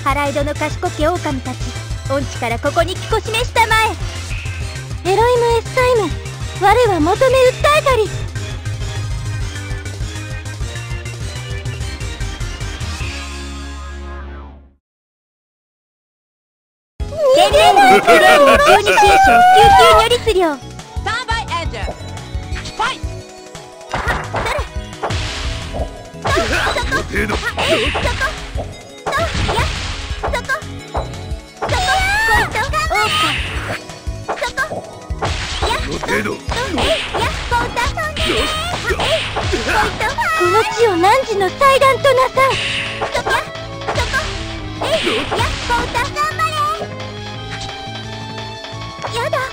腹井戸の賢き狼たち、御地からここに気こしめしたまえ。エロイムエッサイム、我は求め訴えたり。天然の一例の12新章救急如律令。この地を汝の祭壇となさん。やだ。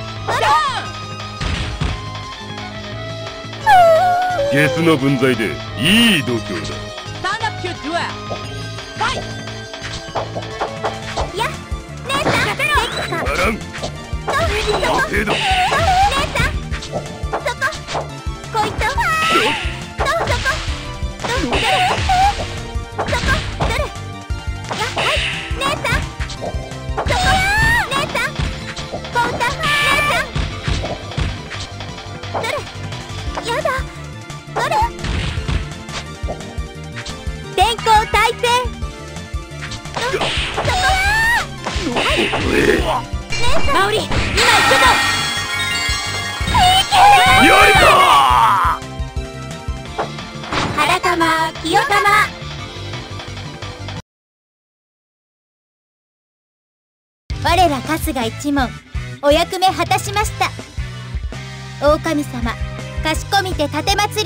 ゲスの分際でいい度胸だ。 や、姉さん、できた。 ならん。程度。 姉さん、そこ、こいと。そこ、どれ。そこ、どれ。や、はい、姉さん。そこ、姉さん。こうた、姉さん。どれ。やだ。どれ。天候大戦。マオリ、今行くぞ。 やるか。 原玉、清玉。我ら春日一門、お役目果たしました。狼様、かしこみて奉り。